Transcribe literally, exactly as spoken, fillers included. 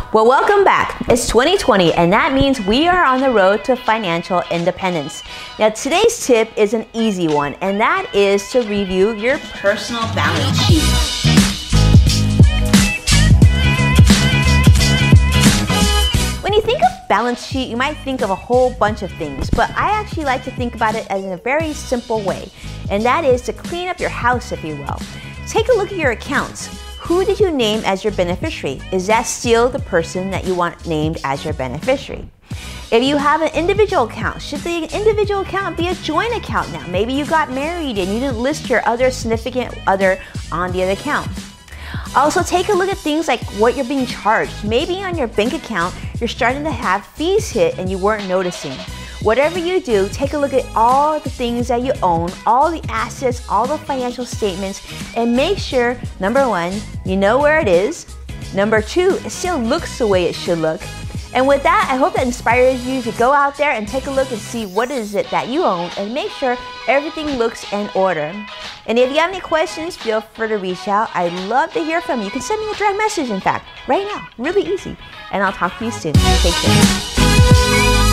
Well, welcome back. It's twenty twenty, and that means we are on the road to financial independence. Now, today's tip is an easy one, and that is to review your personal balance sheet. When you think of balance sheet, you might think of a whole bunch of things, but I actually like to think about it as in a very simple way, and that is to clean up your house, if you will. Take a look at your accounts. Who did you name as your beneficiary? Is that still the person that you want named as your beneficiary? If you have an individual account, should the individual account be a joint account now? Maybe you got married and you didn't list your other significant other on the other account. Also, take a look at things like what you're being charged. Maybe on your bank account, you're starting to have fees hit and you weren't noticing. Whatever you do, take a look at all the things that you own, all the assets, all the financial statements, and make sure, number one, you know where it is. Number two, it still looks the way it should look. And with that, I hope that inspires you to go out there and take a look and see what is it that you own and make sure everything looks in order. And if you have any questions, feel free to reach out. I'd love to hear from you. You can send me a direct message, in fact, right now. Really easy. And I'll talk to you soon. Take care.